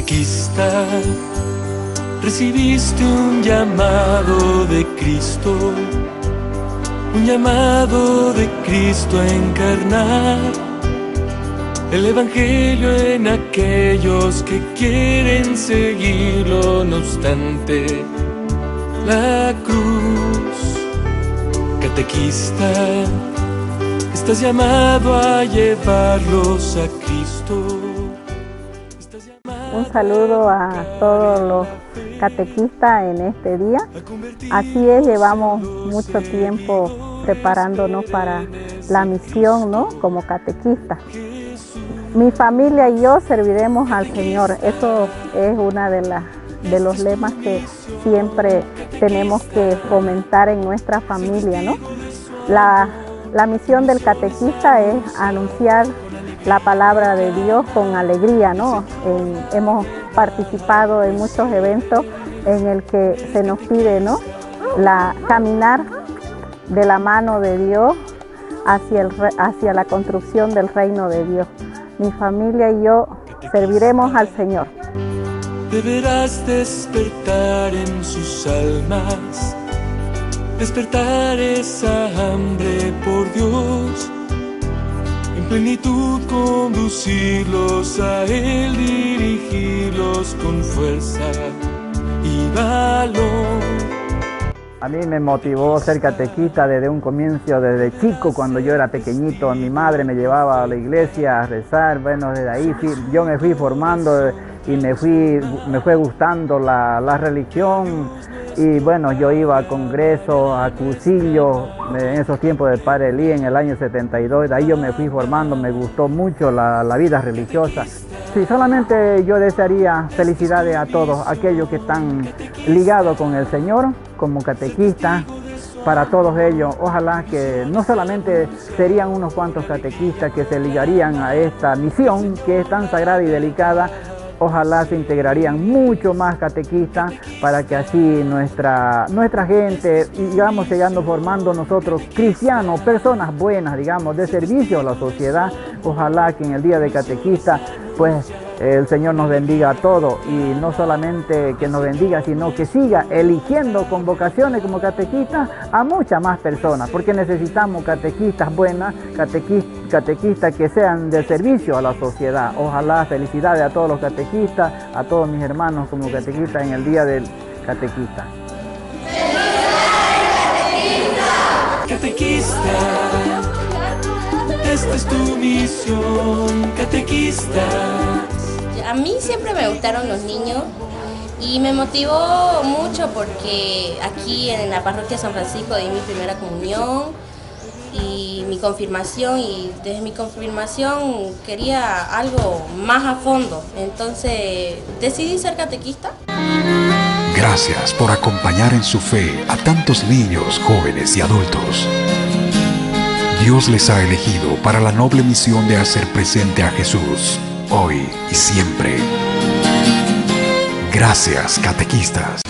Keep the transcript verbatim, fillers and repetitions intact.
Catequista, recibiste un llamado de Cristo, un llamado de Cristo a encarnar el Evangelio en aquellos que quieren seguirlo, no obstante la cruz. Catequista, estás llamado a llevarlos a Cristo. Un saludo a todos los catequistas en este día. Así es, llevamos mucho tiempo preparándonos para la misión, ¿no? Como catequistas. Mi familia y yo serviremos al Señor. Eso es una de las de los lemas que siempre tenemos que fomentar en nuestra familia, ¿no? La, la misión del catequista es anunciar la palabra de Dios con alegría, ¿no? En, hemos participado en muchos eventos en el que se nos pide, ¿no? La, caminar de la mano de Dios hacia, el, hacia la construcción del reino de Dios. Mi familia y yo serviremos al Señor. Deberás despertar en sus almas, despertar esa hambre por Dios, en plenitud conducirlos a Él, dirigirlos con fuerza y valor. A mí me motivó ser catequista desde un comienzo, desde chico, cuando yo era pequeñito. Mi madre me llevaba a la iglesia a rezar. Bueno, desde ahí fui, yo me fui formando y me, fui, me fue gustando la, la religión. Y bueno, yo iba a congresos, a cursillos, en esos tiempos del Padre Elí, en el año setenta y dos. De ahí yo me fui formando, me gustó mucho la, la vida religiosa. Sí, solamente yo desearía felicidades a todos aquellos que están ligados con el Señor como catequistas. Para todos ellos, ojalá que no solamente serían unos cuantos catequistas que se ligarían a esta misión que es tan sagrada y delicada. Ojalá se integrarían mucho más catequistas para que así nuestra, nuestra gente, digamos, llegando formando nosotros cristianos, personas buenas, digamos, de servicio a la sociedad. Ojalá que en el día de catequista, pues el Señor nos bendiga a todos y no solamente que nos bendiga, sino que siga eligiendo con vocaciones como catequistas a muchas más personas, porque necesitamos catequistas buenas, catequistas, catequistas que sean de servicio a la sociedad. Ojalá, felicidades a todos los catequistas, a todos mis hermanos como catequistas en el día del catequista. Catequista, esta es tu misión, catequista. A mí siempre me gustaron los niños y me motivó mucho porque aquí en la parroquia San Francisco di mi primera comunión y mi confirmación, y desde mi confirmación quería algo más a fondo, entonces decidí ser catequista. Gracias por acompañar en su fe a tantos niños, jóvenes y adultos. Dios les ha elegido para la noble misión de hacer presente a Jesús, hoy y siempre. Gracias, catequistas.